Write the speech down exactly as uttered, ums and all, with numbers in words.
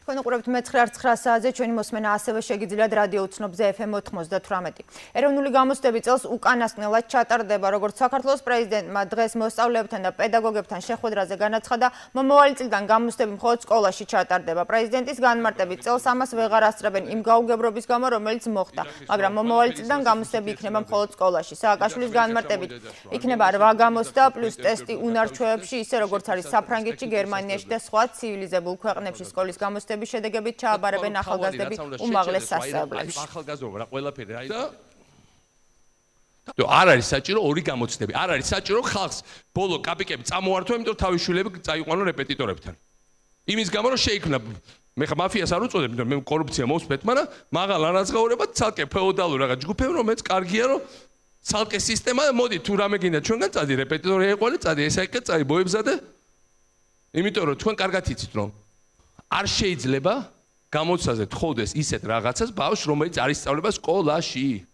თქვენ უყურებთ მეცხრე არც ცხრა საათზე ჩვენი მოსმენა ასევე შეგიძლიათ რადიო უცნობზე ეფ ემ ოთხმოცდათვრამეტი. ეროვნული გამოცდები წელს უკანასკნელად ჩატარდება, როგორც საქართველოს პრეზიდენტმა დღეს მოსწავლეებთან და პედაგოგებთან შეხვედრაზე განაცხადა, მომავალი წლიდან გამოცდები მხოლოდ სკოლაში ჩატარდება. პრეზიდენტის განმარტებით წელს ამას ვეღარ ასწრებენ იმ გაუგებრობის გამო, რომელიც მოხდა, მაგრამ მომავალი წლიდან გამოცდები იქნება მხოლოდ სკოლაში. სააკაშვილის განმარტებით იქნება რვა გამოცდა პლუს ტესტი უნარჩვევებში, ისე როგორც არის საფრანგეთში, გერმანიაში და სხვა ცივილიზებულ ქვეყნებში სკოლის გამოცდები შედეგებით ჩააბარებენ ახალგაზრდები უმაღლეს სასწავლებლებში. ახალგაზრდა რა ყველაფერი აი და არ არის საჭირო ორი გამოცდები. არ არის საჭირო ხალხს ბოლო კაპიკები წამოართვა, იმიტომ თავის შვილები წაიყვანონ რეპეტიტორებთან. იმის გამო რომ შეიქმნა მე ხა მაფიას არ უწოდებ, იმიტომ მე კორუფცია მოვსვეთ, მაგრამ მაღალ ანაზღაურებად ცალკე ფეოდალური რაღაც ჯგუფები, რომელიც კარგია რომ ცალკე სისტემა, მოდი თუ რამე გინდა ჩვენგან წადი რეპეტიტორი ეყოლე, წადი ესაიკე, წადი მოებზადე. იმიტომ რომ თქვენ კარგად იცით რომ არ შეიძლება გამოცდაზე თხოვდეს ისეთ რაღაცას ბავშვს, რომელიც არ ისწავლება სკოლაში.